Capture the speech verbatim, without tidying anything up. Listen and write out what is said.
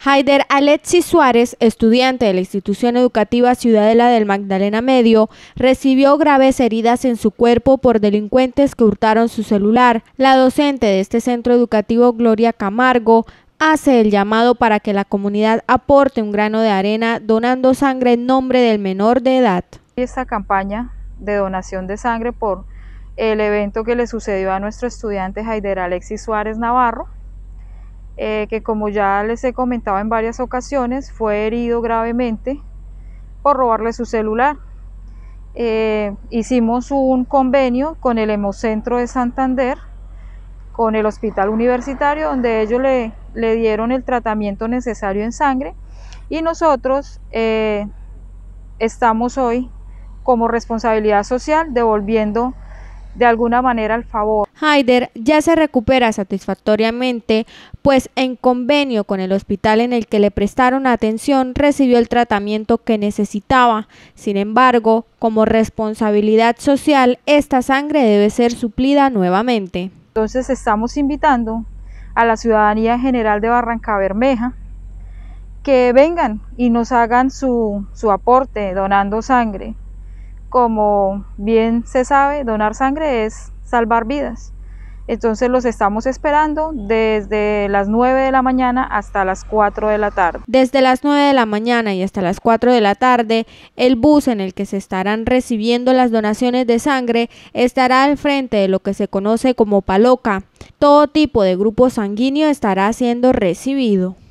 Haider Alexis Suárez, estudiante de la institución educativa Ciudadela del Magdalena Medio, recibió graves heridas en su cuerpo por delincuentes que hurtaron su celular. La docente de este centro educativo, Gloria Camargo, hace el llamado para que la comunidad aporte un grano de arena donando sangre en nombre del menor de edad. Esta campaña de donación de sangre por el evento que le sucedió a nuestro estudiante Haider Alexis Suárez Navarro, eh, que como ya les he comentado en varias ocasiones, fue herido gravemente por robarle su celular. Eh, hicimos un convenio con el Hemocentro de Santander, con el Hospital Universitario, donde ellos le, le dieron el tratamiento necesario en sangre, y nosotros eh, estamos hoy como responsabilidad social devolviendo de alguna manera el favor. Haider ya se recupera satisfactoriamente, pues en convenio con el hospital en el que le prestaron atención recibió el tratamiento que necesitaba. Sin embargo, como responsabilidad social, esta sangre debe ser suplida nuevamente. Entonces estamos invitando a la ciudadanía general de Barrancabermeja que vengan y nos hagan su, su aporte donando sangre. Como bien se sabe, donar sangre es salvar vidas. Entonces los estamos esperando desde las nueve de la mañana hasta las cuatro de la tarde. Desde las nueve de la mañana y hasta las cuatro de la tarde, el bus en el que se estarán recibiendo las donaciones de sangre estará al frente de lo que se conoce como Paloca. Todo tipo de grupo sanguíneo estará siendo recibido.